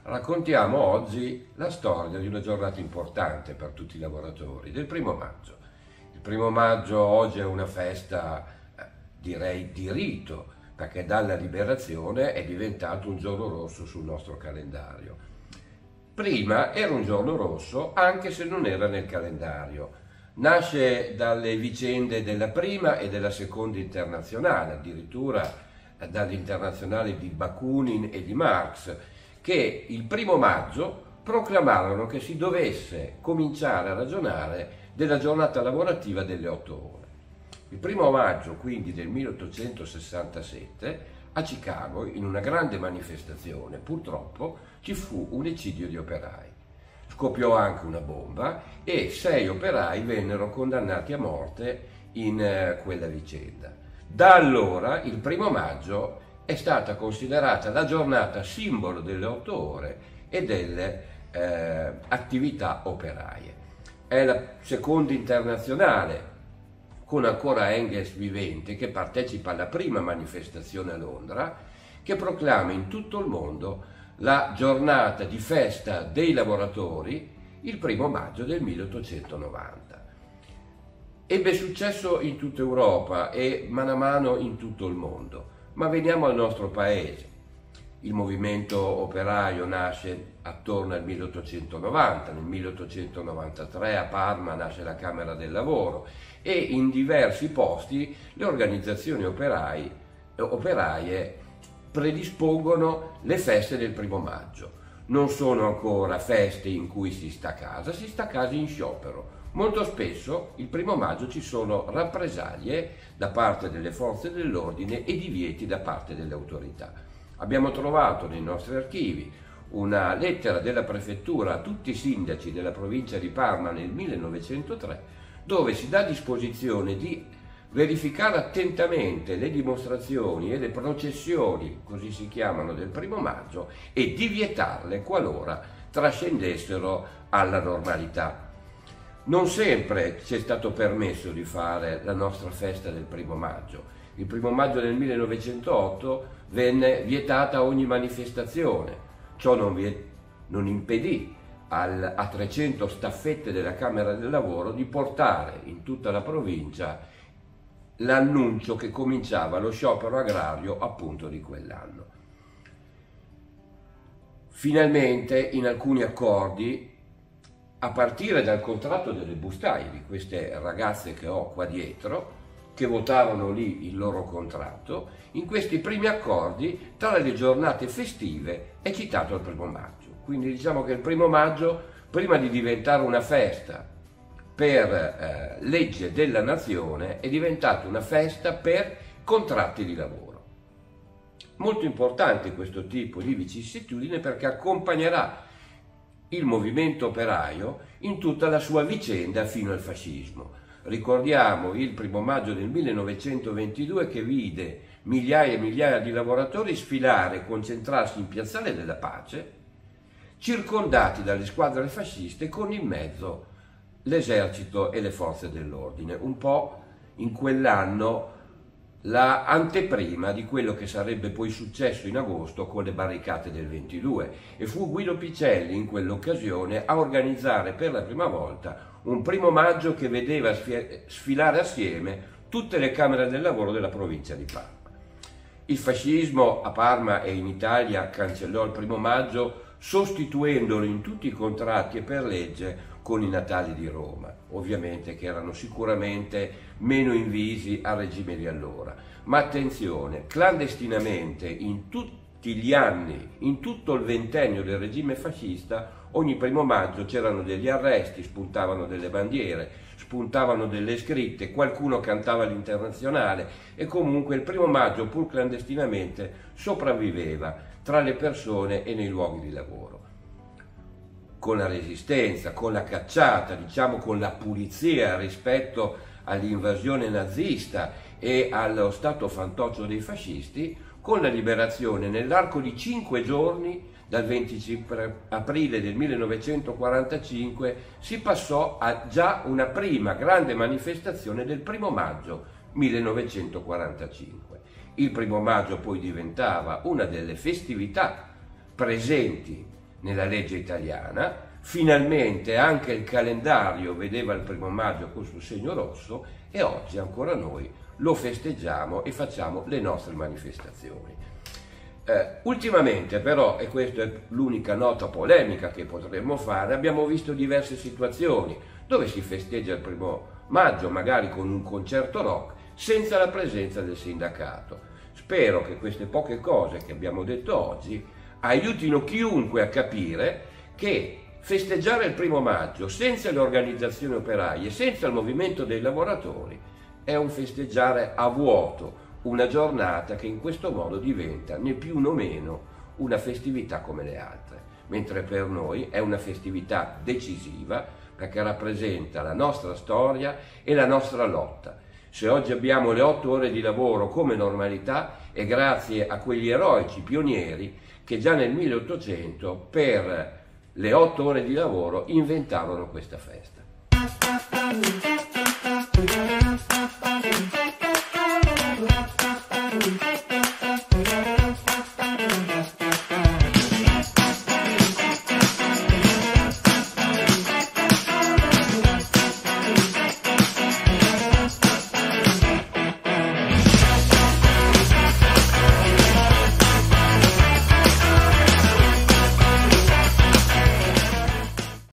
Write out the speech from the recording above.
Raccontiamo oggi la storia di una giornata importante per tutti i lavoratori, del 1° maggio. Il 1° maggio oggi è una festa, direi, di rito, perché dalla liberazione è diventato un giorno rosso sul nostro calendario. Prima era un giorno rosso anche se non era nel calendario. Nasce dalle vicende della prima e della seconda internazionale, addirittura dall'internazionale di Bakunin e di Marx, che il 1° maggio proclamarono che si dovesse cominciare a ragionare della giornata lavorativa delle 8 ore. Il 1° maggio, quindi del 1867, a Chicago, in una grande manifestazione, purtroppo ci fu un eccidio di operai. Scoppiò anche una bomba e 6 operai vennero condannati a morte in quella vicenda. Da allora, il 1° maggio, è stata considerata la giornata simbolo delle 8 ore e delle attività operaie. È la seconda internazionale, con ancora Engels vivente, che partecipa alla prima manifestazione a Londra, che proclama in tutto il mondo la giornata di festa dei lavoratori il 1° maggio del 1890. Ebbe successo in tutta Europa e mano a mano in tutto il mondo. Ma veniamo al nostro paese. Il movimento operaio nasce attorno al 1890, nel 1893 a Parma nasce la Camera del Lavoro e in diversi posti le organizzazioni operaie predispongono le feste del 1° maggio. Non sono ancora feste in cui si sta a casa in sciopero. Molto spesso il 1° maggio ci sono rappresaglie da parte delle forze dell'ordine e divieti da parte delle autorità. Abbiamo trovato nei nostri archivi una lettera della prefettura a tutti i sindaci della provincia di Parma nel 1903, dove si dà disposizione di verificare attentamente le dimostrazioni e le processioni, così si chiamano, del 1° maggio e di vietarle qualora trascendessero alla normalità. Non sempre ci è stato permesso di fare la nostra festa del 1° maggio. Il 1° maggio del 1908 venne vietata ogni manifestazione. Ciò non impedì a 300 staffette della Camera del Lavoro di portare in tutta la provincia l'annuncio che cominciava lo sciopero agrario appunto di quell'anno. Finalmente, in alcuni accordi, a partire dal contratto delle bustaie di queste ragazze che ho qua dietro, che votavano lì il loro contratto, in questi primi accordi tra le giornate festive è citato il 1° maggio. Quindi diciamo che il 1° maggio, prima di diventare una festa per legge della nazione, è diventato una festa per contratti di lavoro. Molto importante questo tipo di vicissitudine perché accompagnerà il movimento operaio in tutta la sua vicenda fino al fascismo. Ricordiamo il 1° maggio del 1922 che vide migliaia e migliaia di lavoratori sfilare e concentrarsi in Piazzale della Pace, circondati dalle squadre fasciste con in mezzo l'esercito e le forze dell'ordine, un po' in quell'anno la anteprima di quello che sarebbe poi successo in agosto con le barricate del 22, e fu Guido Picelli in quell'occasione a organizzare per la prima volta un 1° maggio che vedeva sfilare assieme tutte le camere del lavoro della provincia di Parma. Il fascismo a Parma e in Italia cancellò il 1° maggio sostituendolo in tutti i contratti e per legge con i Natali di Roma, ovviamente che erano sicuramente meno invisi al regime di allora. Ma attenzione, clandestinamente in tutti gli anni, in tutto il ventennio del regime fascista, ogni 1° maggio c'erano degli arresti, spuntavano delle bandiere, spuntavano delle scritte, qualcuno cantava l'Internazionale e comunque il 1° maggio, pur clandestinamente, sopravviveva tra le persone e nei luoghi di lavoro. Con la resistenza, con la cacciata, diciamo con la pulizia rispetto all'invasione nazista e allo stato fantoccio dei fascisti, con la liberazione nell'arco di 5 giorni, dal 25 aprile del 1945, si passò a già una prima grande manifestazione del 1° maggio 1945. Il 1° maggio poi diventava una delle festività presenti nella legge italiana, finalmente anche il calendario vedeva il 1° maggio con sul segno rosso e oggi ancora noi lo festeggiamo e facciamo le nostre manifestazioni. Ultimamente però, e questa è l'unica nota polemica che potremmo fare, abbiamo visto diverse situazioni dove si festeggia il 1° maggio magari con un concerto rock senza la presenza del sindacato. Spero che queste poche cose che abbiamo detto oggi aiutino chiunque a capire che festeggiare il 1° maggio senza le organizzazioni operaie, senza il movimento dei lavoratori, è un festeggiare a vuoto una giornata che in questo modo diventa né più né meno una festività come le altre, mentre per noi è una festività decisiva perché rappresenta la nostra storia e la nostra lotta. Se oggi abbiamo le 8 ore di lavoro come normalità è grazie a quegli eroici pionieri che già nel 1800 per le 8 ore di lavoro inventarono questa festa.